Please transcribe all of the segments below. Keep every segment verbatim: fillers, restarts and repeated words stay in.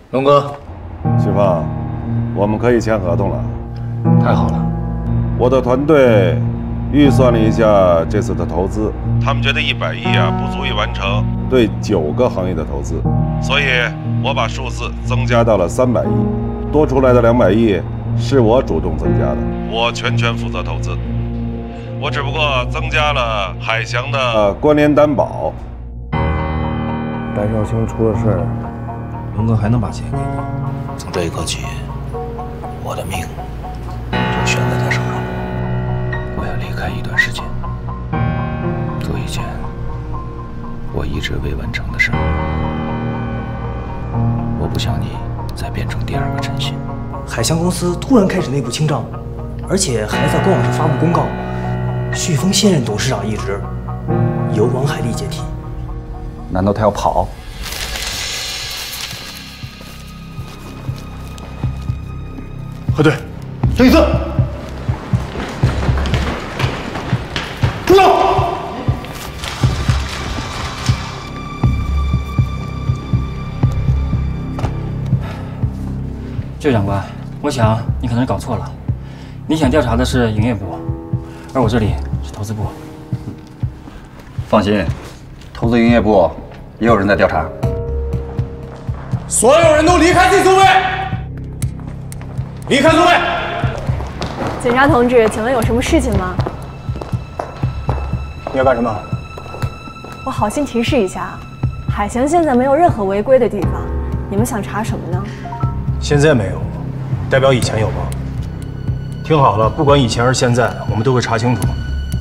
龙哥， 许峰，我们可以签合同了。 太好了！ 我的团队预算了一下这次的投资，他们觉得一百亿啊不足以完成对九个行业的投资，所以我把数字增加到了三百亿，多出来的两百亿是我主动增加的，我全权负责投资。我只不过增加了海翔的关联担保。 白少卿出了事儿， 龙哥还能把钱给你？ 从这一刻起，我的命就悬在他手上。我要离开一段时间，做一件我一直未完成的事。我不想你再变成第二个陈鑫。 海翔公司突然开始内部清账，而且还在官网上发布公告，旭峰现任董事长一职由王海丽接替。 难道他要跑？ 核对，郑一次，住手！ 薛长官，我想你可能是搞错了，你想调查的是营业部，而我这里是投资部。 放心，投资营业部也有人在调查。 所有人都离开自己座位，离开座位。 警察同志，请问有什么事情吗？ 你要干什么？ 我好心提示一下，海翔现在没有任何违规的地方，你们想查什么呢？ 现在没有，代表以前有吗？听好了，不管以前还是现在，我们都会查清楚。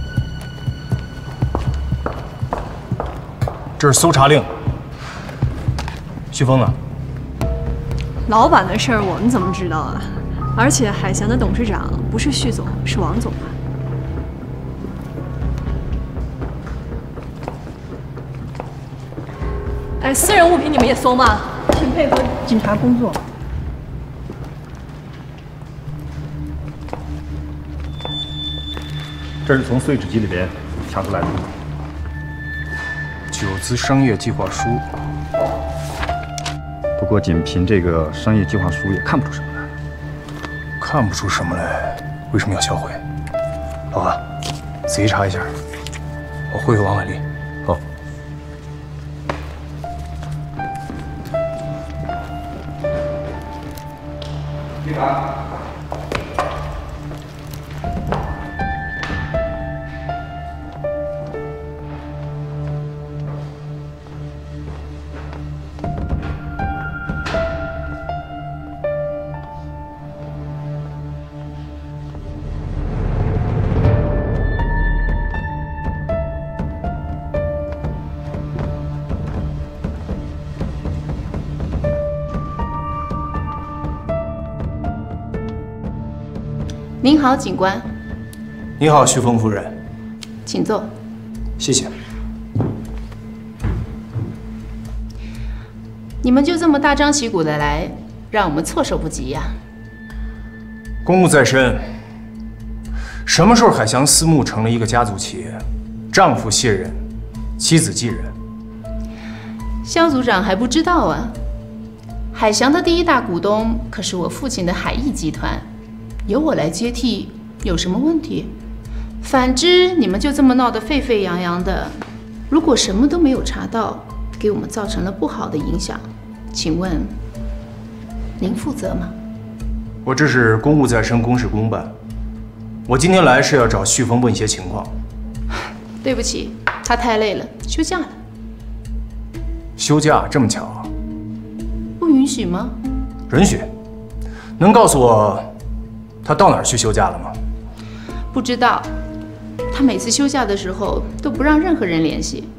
这是搜查令。旭峰呢？ 老板的事儿我们怎么知道啊？而且海翔的董事长不是旭总，是王总啊。哎，私人物品你们也搜吗？请配合警察工作。 这是从碎纸机里边查出来的。 九资商业计划书。 不过仅凭这个商业计划书也看不出什么来。 看不出什么来，为什么要销毁？老韩，仔细查一下。我会给王海丽。 好。 局长。 您好，警官。 你好，旭峰夫人， 请坐。 谢谢。 你们就这么大张旗鼓的来，让我们措手不及呀。 公务在身，什么时候海翔私募成了一个家族企业？丈夫卸任，妻子继任。 肖组长还不知道啊？海翔的第一大股东可是我父亲的海逸集团。由我来接替有什么问题？反之，你们就这么闹得沸沸扬扬的，如果什么都没有查到，给我们造成了不好的影响，请问您负责吗？ 我这是公务在身，公事公办。我今天来是要找旭峰问一些情况。 对不起，他太累了，休假了。 休假这么巧？ 不允许吗？ 允许。能告诉我？他到哪儿去休假了吗？ 不知道，他每次休假的时候都不让任何人联系。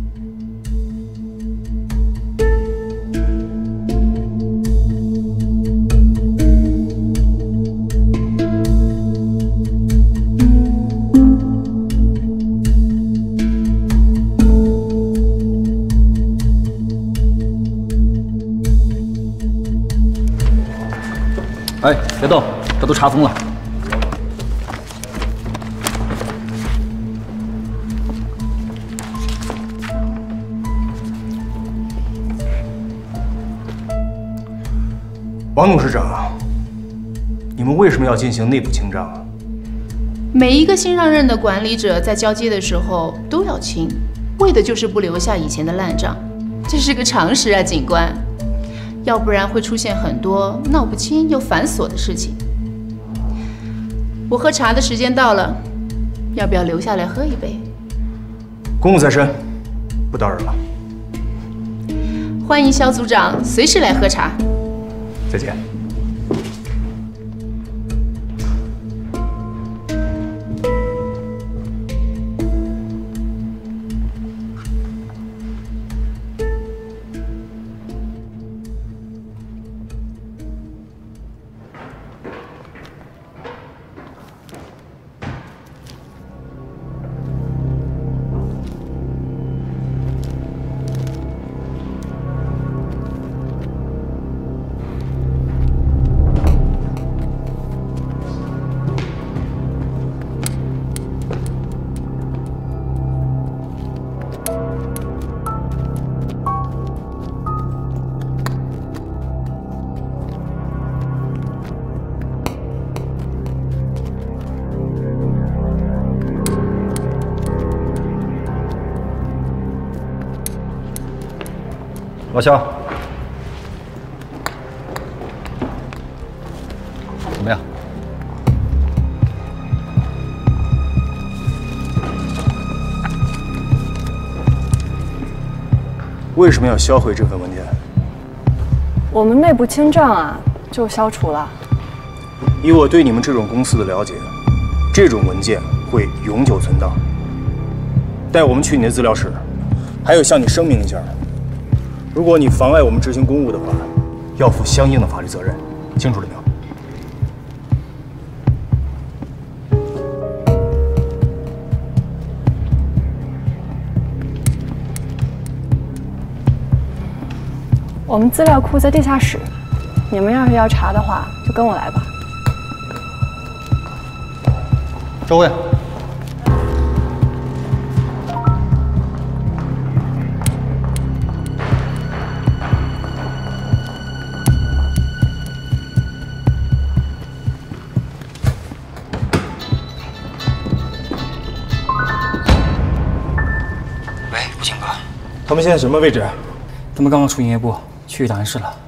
哎，别动！这都查封了。 王董事长，你们为什么要进行内部清账啊？ 每一个新上任的管理者在交接的时候都要清，为的就是不留下以前的烂账，这是个常识啊，警官。要不然会出现很多闹不清又繁琐的事情。我喝茶的时间到了，要不要留下来喝一杯？ 公务在身，不打扰了。 欢迎肖组长随时来喝茶。 再见。 老肖，怎么样？ 为什么要销毁这份文件？ 我们内部清账啊，就消除了。 以我对你们这种公司的了解，这种文件会永久存档。带我们去你的资料室，还有向你声明一下。如果你妨碍我们执行公务的话，要负相应的法律责任，清楚了没有？ 我们资料库在地下室，你们要是要查的话，就跟我来吧。 周卫。 他们现在什么位置？ 他们刚刚出营业部，去档案室了。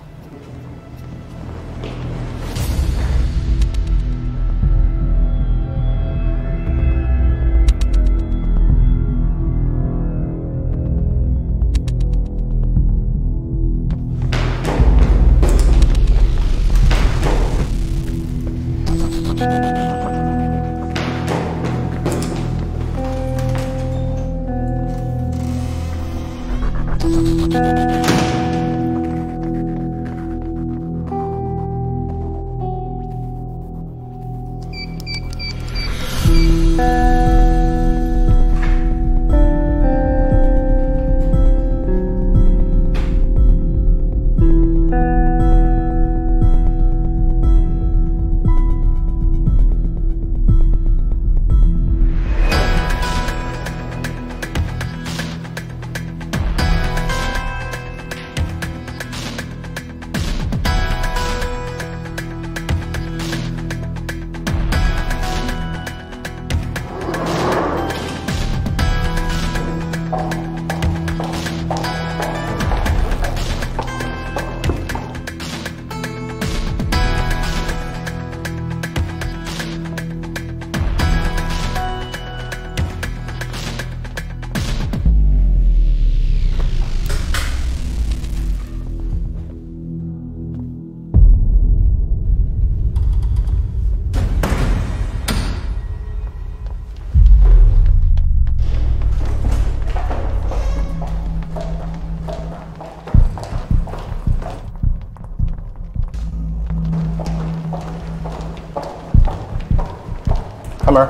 开门。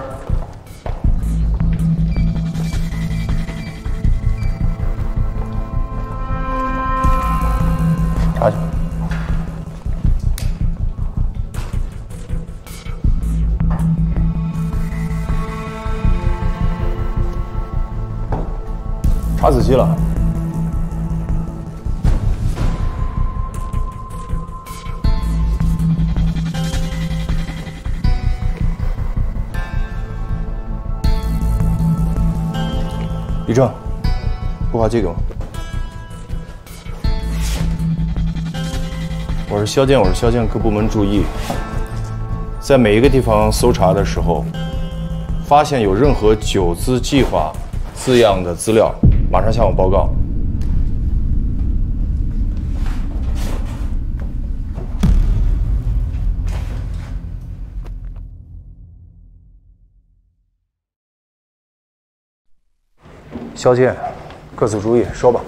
查去。查仔细了。 李正，不把这个吗？我是肖剑，我是肖剑，各部门注意，在每一个地方搜查的时候，发现有任何九资计划字样的资料，马上向我报告。 肖剑，各自注意，说吧。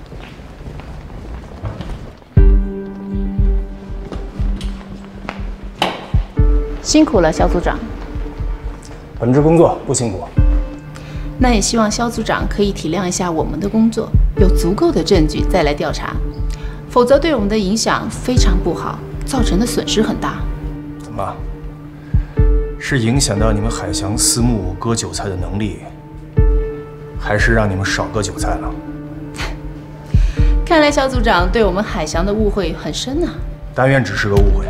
辛苦了，肖组长。 本职工作不辛苦。 那也希望肖组长可以体谅一下我们的工作，有足够的证据再来调查，否则对我们的影响非常不好，造成的损失很大。 怎么？是影响到你们海翔私募割韭菜的能力？ 还是让你们少割韭菜了。 看来肖组长对我们海翔的误会很深啊。 但愿只是个误会。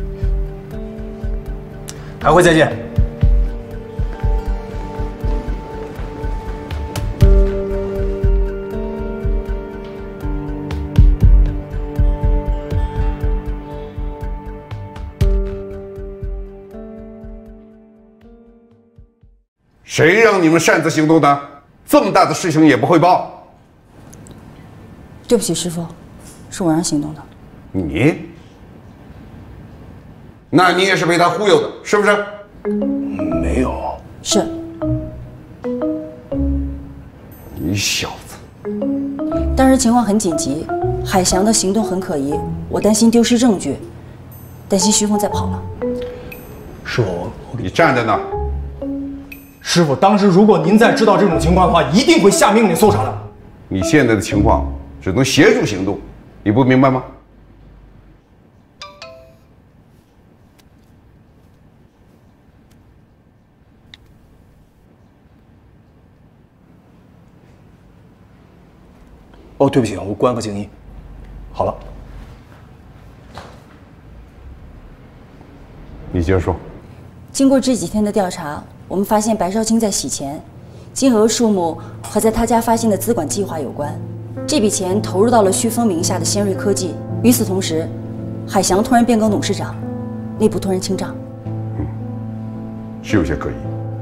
开会再见。 谁让你们擅自行动的？ 这么大的事情也不汇报， 对不起，师傅，是我让行动的。 你？那你也是被他忽悠的，是不是？ 没有。 是。 你小子！ 当时情况很紧急，海翔的行动很可疑，我担心丢失证据，担心徐峰再跑了。 师傅，我你站在那儿。 师傅，当时如果您再知道这种情况的话，一定会下命令搜查的。 你现在的情况只能协助行动，你不明白吗？ 哦，对不起，我关个静音。好了， 你接着说。 经过这几天的调查。 我们发现白少卿在洗钱，金额数目和在他家发现的资管计划有关。这笔钱投入到了旭峰名下的先锐科技。与此同时，海翔突然变更董事长，内部突然清账。 嗯，是有些可疑。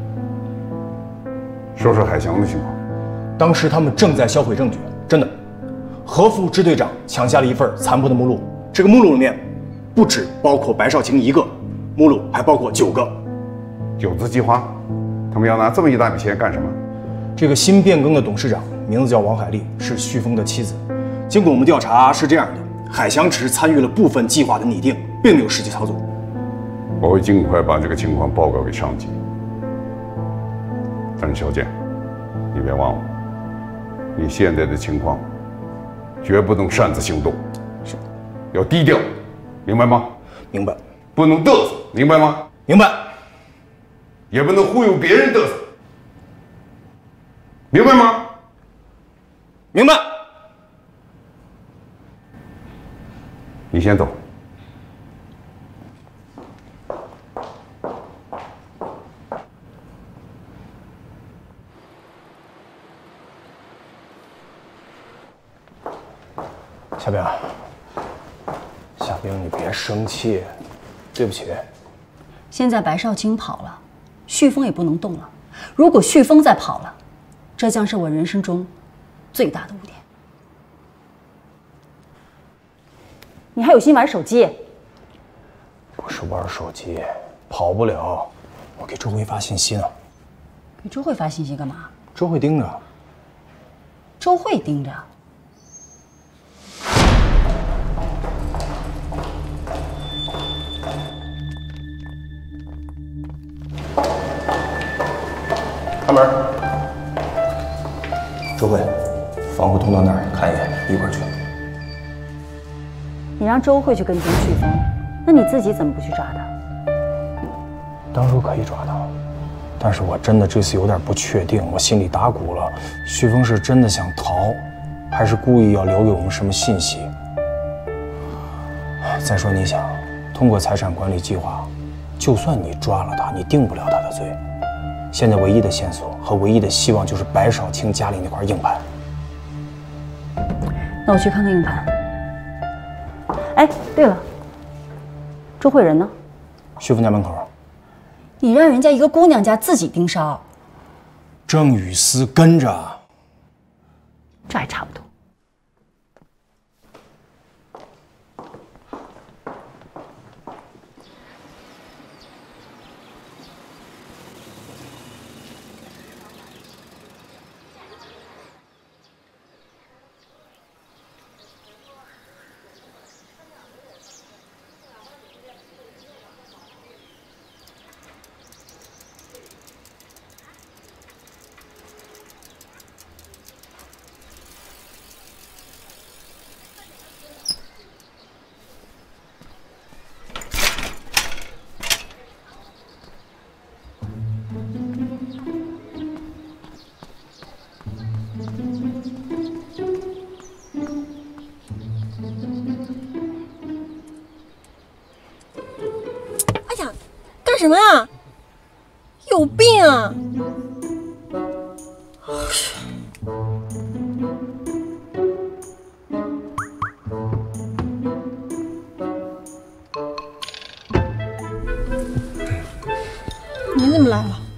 说说海翔的情况。 当时他们正在销毁证据，真的。何副支队长抢下了一份残破的目录，这个目录里面不只包括白少卿一个，目录还包括九个。 九资计划。 他们要拿这么一大笔钱干什么？ 这个新变更的董事长名字叫王海丽，是旭峰的妻子。经过我们调查是这样的，海翔只是参与了部分计划的拟定，并没有实际操作。 我会尽快把这个情况报告给上级。但是小剑，你别忘了，你现在的情况绝不能擅自行动， 是， 要低调，明白吗？ 明白。 不能嘚瑟，明白吗？ 明白。 也不能忽悠别人嘚瑟，明白吗？ 明白。 你先走。 夏冰，夏冰，你别生气，对不起。 现在白少卿跑了。 旭峰也不能动了。如果旭峰再跑了，这将是我人生中最大的污点。你还有心玩手机？ 不是玩手机，跑不了。我给周慧发信息呢。 给周慧发信息干嘛？ 周慧盯着。 周慧盯着。 开门。周慧，防护通道那儿看一眼，一会儿去。 你让周慧去跟踪旭峰，那你自己怎么不去抓他？ 当初可以抓他，但是我真的这次有点不确定，我心里打鼓了。旭峰是真的想逃，还是故意要留给我们什么信息？再说你想，通过财产管理计划，就算你抓了他，你定不了他的罪。 现在唯一的线索和唯一的希望就是白少卿家里那块硬盘。 那我去看看硬盘。哎，对了，周慧仁呢？ 旭峰家门口。 你让人家一个姑娘家自己盯梢。 郑雨思跟着。 这还差不多。 干什么呀？有病啊！你怎么来了？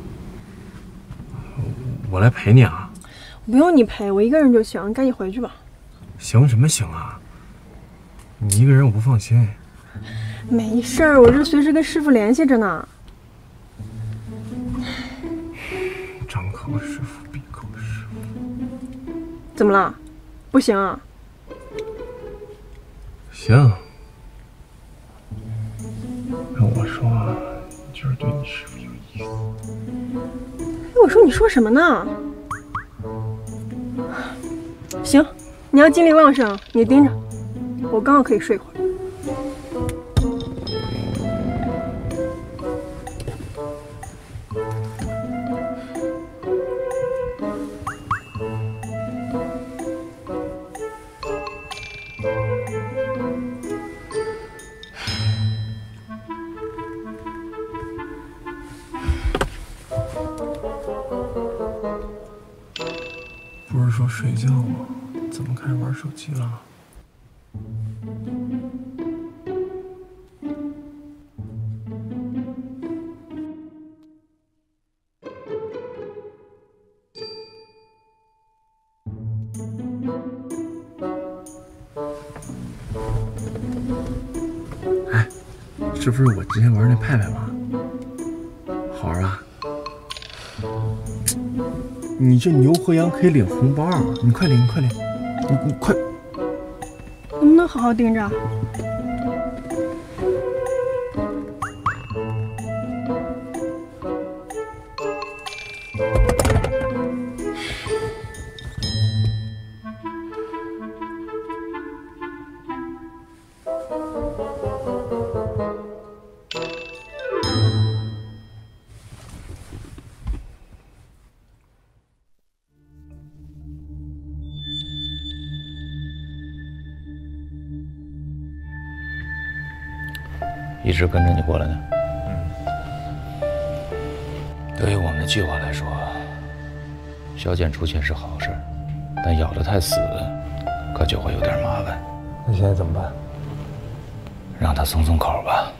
我来陪你啊。 不用你陪，我一个人就行，赶紧回去吧。 行什么行啊？你一个人我不放心。 没事儿，我这随时跟师傅联系着呢。 张口师傅，闭口师傅。 怎么了？不行啊？ 行。让我说，就是对你师傅有意思。 哎，我说你说什么呢？行，你要精力旺盛，你盯着，我刚好可以睡会儿。 不是说睡觉吗？怎么开始玩手机了？哎，这不是我之前玩那派派吗？好玩啊！ 你这牛和羊可以领红包，你快领，你快领，你你快！ 能不能好好盯着？ 一直跟着你过来的。对于我们的计划来说，萧剑出钱是好事，但咬得太死，可就会有点麻烦。 那现在怎么办？ 让他松松口吧。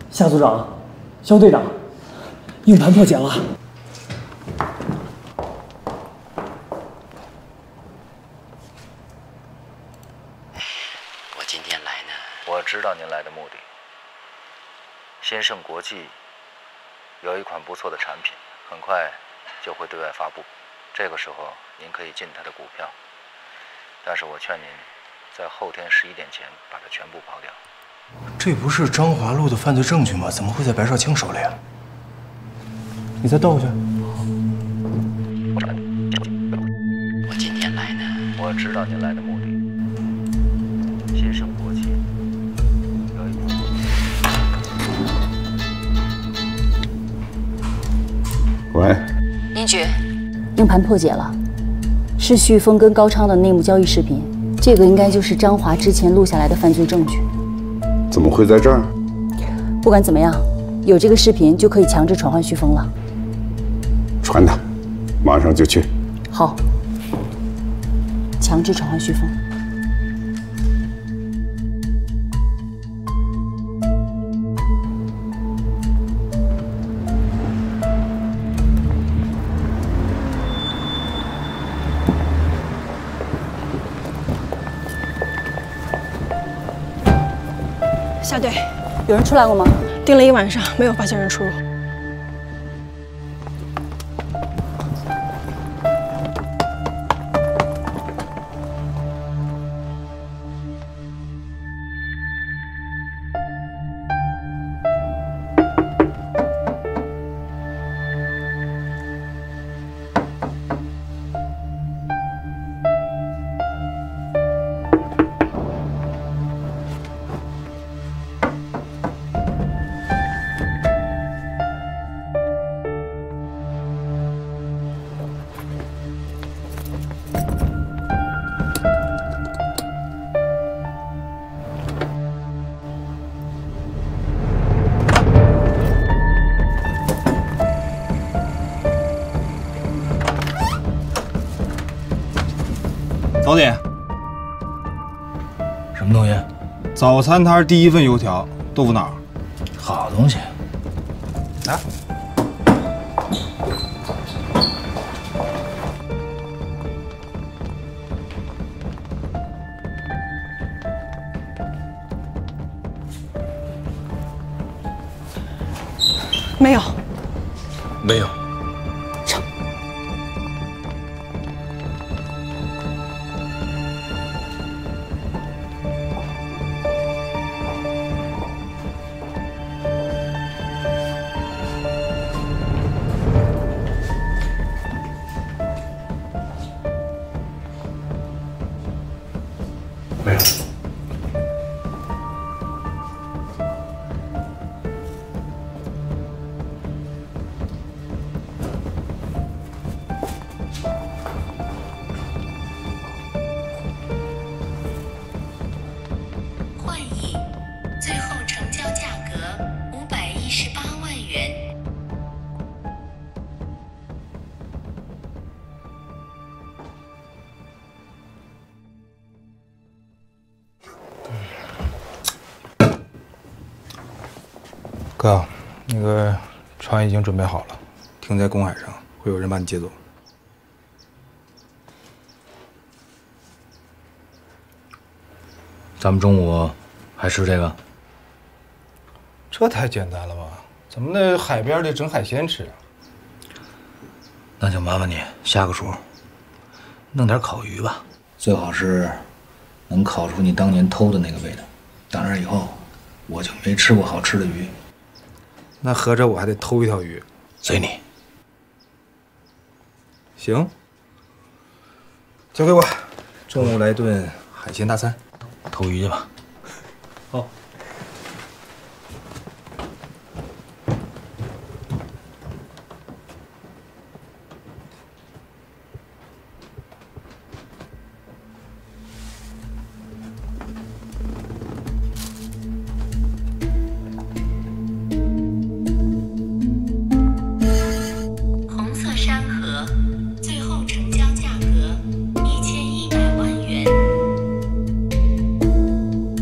夏组长，肖队长，硬盘破解了。 我今天来呢，我知道您来的目的。新盛国际有一款不错的产品，很快就会对外发布，这个时候您可以进它的股票。但是我劝您，在后天十一点前把它全部抛掉。 这不是张华录的犯罪证据吗？怎么会在白少卿手里啊？你再倒回去。 我今天来呢，我知道您来的目的。新盛国际有一款。 喂， 林局，硬盘破解了，是旭峰跟高昌的内幕交易视频，这个应该就是张华之前录下来的犯罪证据。 怎么会在这儿？ 不管怎么样，有这个视频就可以强制传唤旭峰了。 传他，马上就去。 好，强制传唤旭峰。 下队， 有人出来过吗？ 盯了一晚上，没有发现人出入。 早点。 什么东西？ 早餐摊第一份油条，豆腐脑。 好东西。 啊。 没有。 没有。 没有。 幻影，最后成交价格五百一十八万元。 哥，那个船已经准备好了，停在公海上，会有人把你接走。 咱们中午还吃这个？ 这太简单了吧？怎么那海边得整海鲜吃啊？ 那就麻烦你下个厨，弄点烤鱼吧，最好是能烤出你当年偷的那个味道。打那以后，我就没吃过好吃的鱼。 那合着我还得偷一条鱼？ 随你。 行，交给我。中午来顿海鲜大餐。 偷鱼去吧。 好。 红色山河，最后成交价格一千一百万元。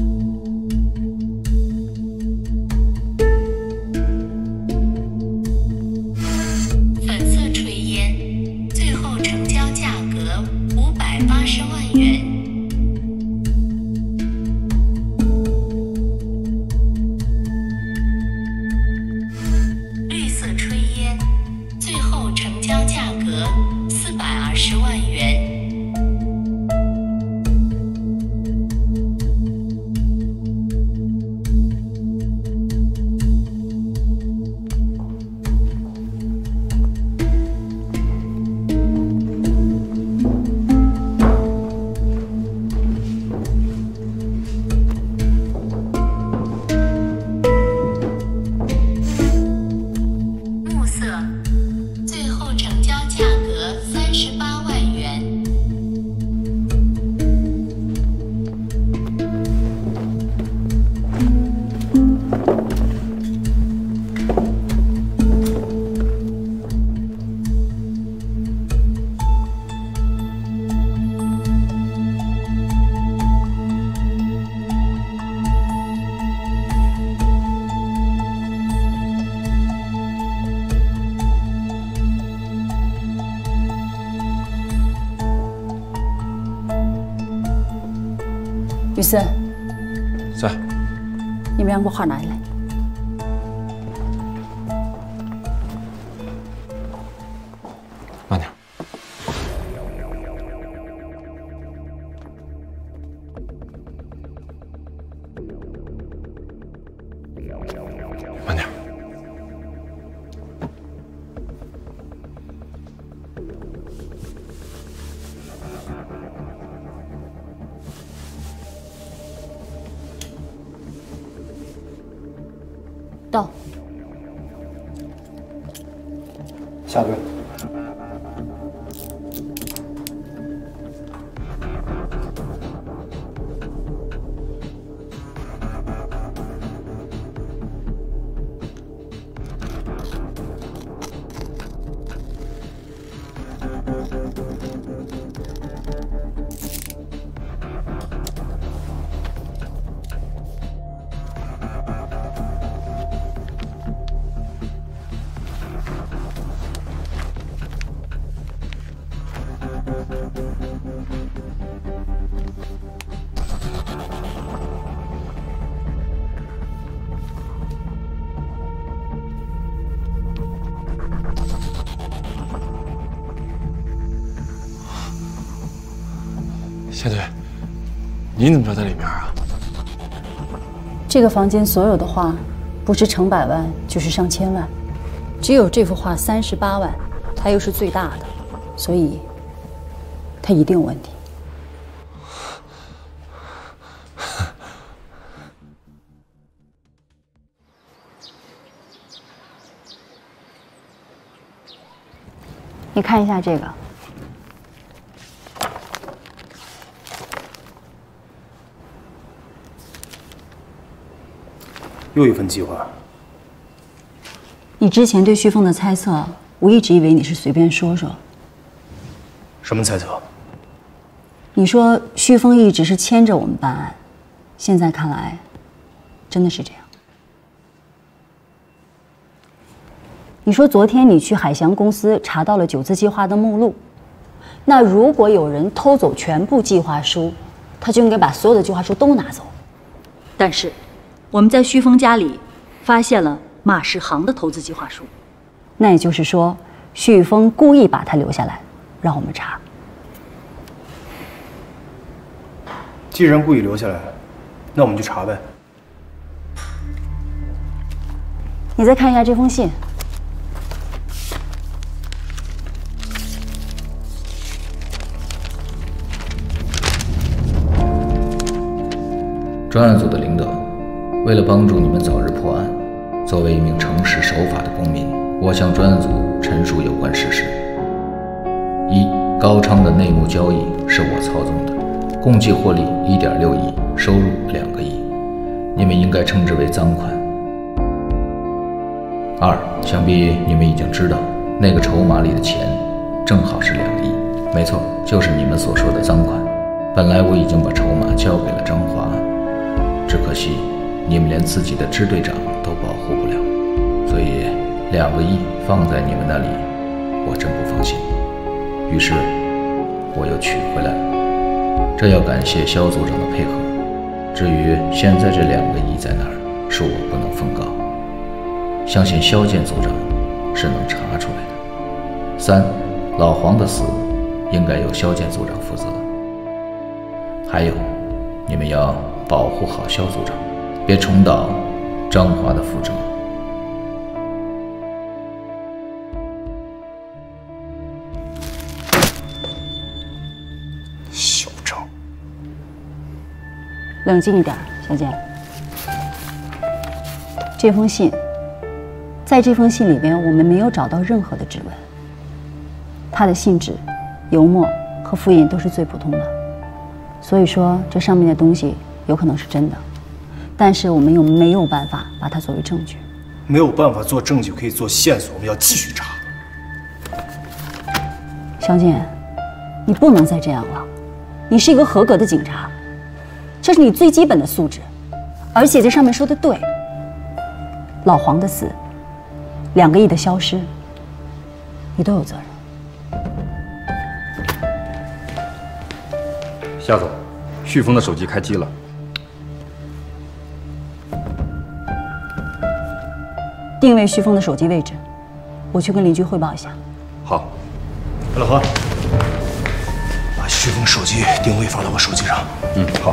于森， 在。 你们两把画拿来。 慢点。慢点。 到。 下跪。 谢队，你怎么知道在里面啊？ 这个房间所有的画，不是成百万就是上千万，只有这幅画三十八万，它又是最大的，所以它一定有问题。你看一下这个。 又一份计划。 你之前对旭峰的猜测，我一直以为你是随便说说。 什么猜测？ 你说旭峰一直是牵着我们办案，现在看来，真的是这样。你说昨天你去海翔公司查到了九字计划的目录，那如果有人偷走全部计划书，他就应该把所有的计划书都拿走。但是。 我们在旭峰家里发现了马世航的投资计划书，那也就是说，旭峰故意把他留下来，让我们查。 既然故意留下来，那我们就查呗。 你再看一下这封信。 专案组的领导。 为了帮助你们早日破案，作为一名诚实守法的公民，我向专案组陈述有关事实：一、高昌的内幕交易是我操纵的，共计获利一点六亿，收入两个亿，你们应该称之为赃款。二、想必你们已经知道，那个筹码里的钱正好是两亿，没错，就是你们所说的赃款。本来我已经把筹码交给了张华，只可惜。 你们连自己的支队长都保护不了，所以两个亿放在你们那里，我真不放心。于是，我又取回来了。这要感谢肖组长的配合。至于现在这两个亿在哪儿，恕我不能奉告。相信肖剑组长是能查出来的。三，老黄的死应该由肖剑组长负责。还有，你们要保护好肖组长。 别重蹈张华的覆辙。 小张， 冷静一点，小姐。这封信，在这封信里边，我们没有找到任何的指纹。它的信纸、油墨和复印都是最普通的，所以说这上面的东西有可能是真的。 但是我们又没有办法把它作为证据， 没有办法做证据，可以做线索，我们要继续查。 肖剑，你不能再这样了，你是一个合格的警察，这是你最基本的素质，而且这上面说的对，老黄的死，两个亿的消失，你都有责任。 夏总，旭峰的手机开机了。 定位旭峰的手机位置，我去跟邻居汇报一下。 好。 老何，把旭峰手机定位放到我手机上。 嗯，好。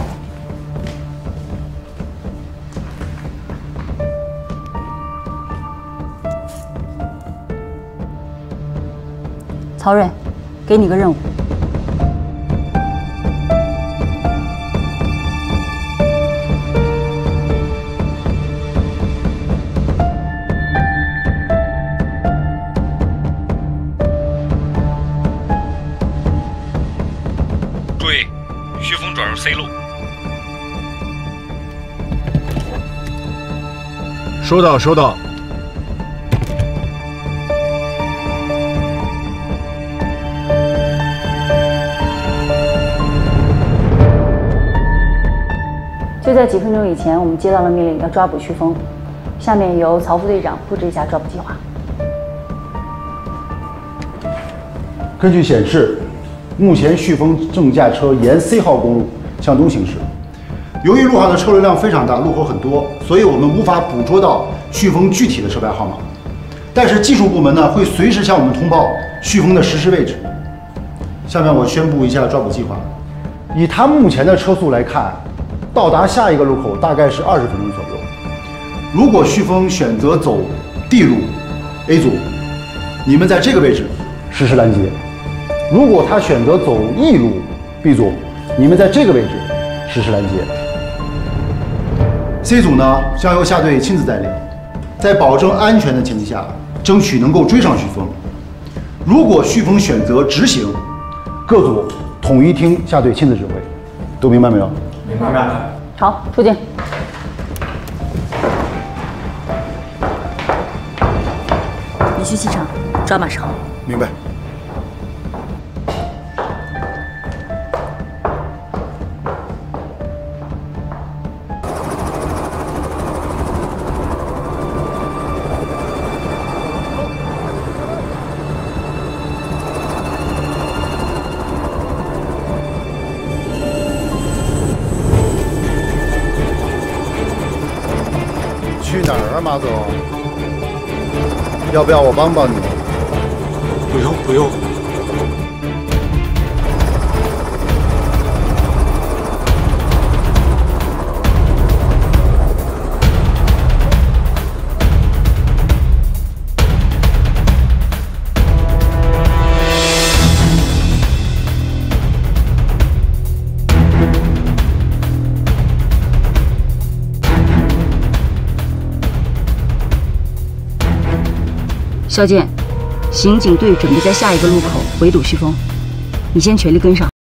曹睿，给你个任务。 注意，旭峰转入 C 路。 收到，收到。 就在几分钟以前，我们接到了命令，要抓捕旭峰。下面由曹副队长布置一下抓捕计划。 根据显示。 目前旭峰正驾车沿 C 号公路向东行驶。由于路上的车流量非常大，路口很多，所以我们无法捕捉到旭峰具体的车牌号码。但是技术部门呢会随时向我们通报旭峰的实时位置。下面我宣布一下抓捕计划。以他目前的车速来看，到达下一个路口大概是二十分钟左右。如果旭峰选择走 D 路 ，A 组，你们在这个位置实施拦截。 如果他选择走 E 路 ，B 组，你们在这个位置实施拦截。C 组呢，将由下队亲自带领，在保证安全的前提下，争取能够追上旭峰。如果旭峰选择直行，各组统一听下队亲自指挥。都明白没有？ 明白。 好，出警。你去机场抓马超。 明白。 去哪儿啊，马总？要不要我帮帮你？ 不用，不用。 肖剑，刑警队准备在下一个路口围堵旭峰，你先全力跟上。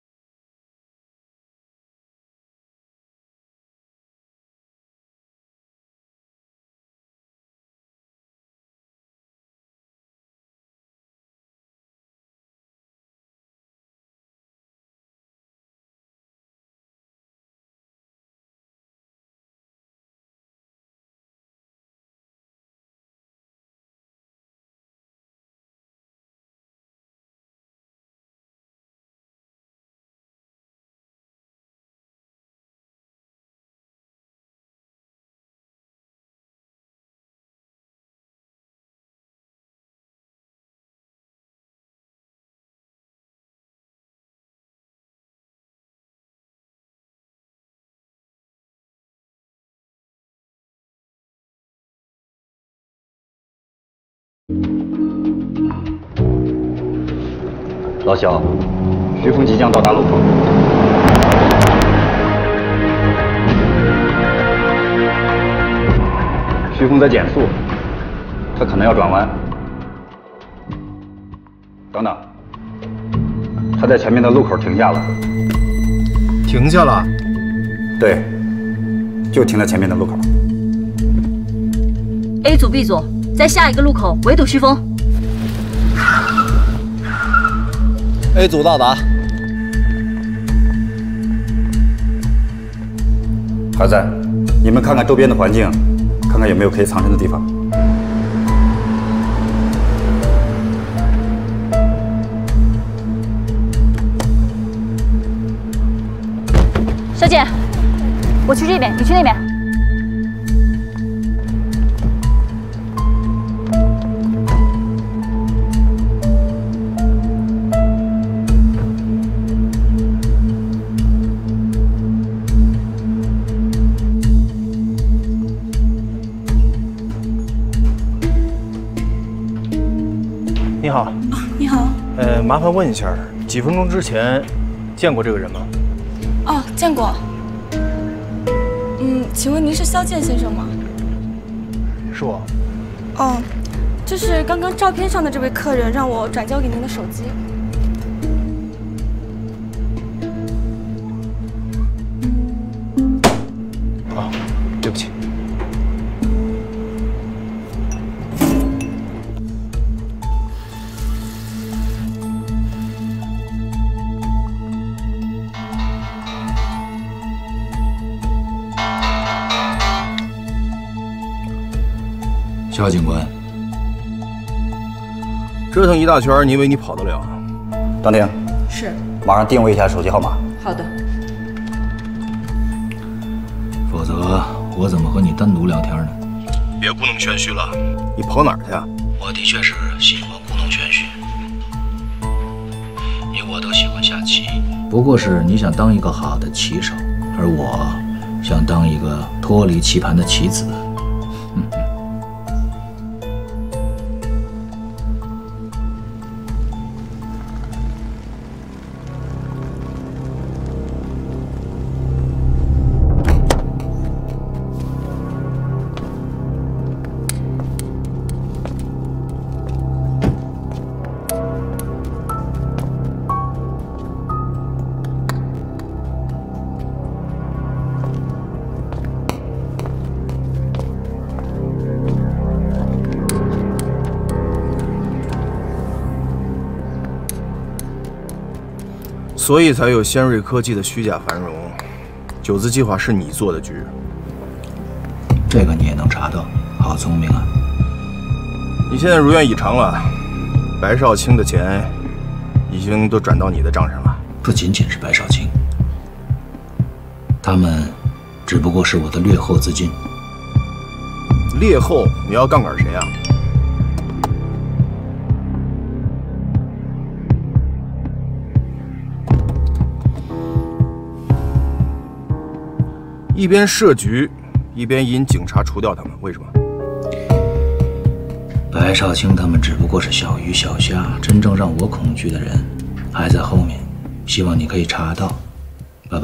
老肖，徐峰即将到达路口。徐峰在减速，他可能要转弯。等等，他在前面的路口停下了。 停下了？ 对，就停在前面的路口。 A 组、B 组，在下一个路口围堵旭峰。 A 组到达， 还在。你们看看周边的环境，看看有没有可以藏身的地方。 小姐，我去这边，你去那边。 好。 你好。 呃，麻烦问一下，几分钟之前见过这个人吗？ 哦，见过。嗯，请问您是肖剑先生吗？ 是我。 哦，这是刚刚照片上的这位客人让我转交给您的手机。 啊，对不起。 肖警官， 折腾一大圈，你以为你跑得了？ 张婷， 是， 马上定位一下手机号码。 好的。 否则我怎么和你单独聊天呢？ 别故弄玄虚了，你跑哪儿去啊？ 我的确是喜欢故弄玄虚，你我都喜欢下棋，不过是你想当一个好的棋手，而我想当一个脱离棋盘的棋子。嗯所以才有先锐科技的虚假繁荣。九字计划是你做的局， 这个你也能查到，好聪明啊！ 你现在如愿以偿了，白少卿的钱已经都转到你的账上了。 不仅仅是白少卿，他们只不过是我的劣后资金。 劣后？你要杠杆谁啊？一边设局，一边引警察除掉他们，为什么？ 白少卿他们只不过是小鱼小虾，真正让我恐惧的人还在后面，希望你可以查到。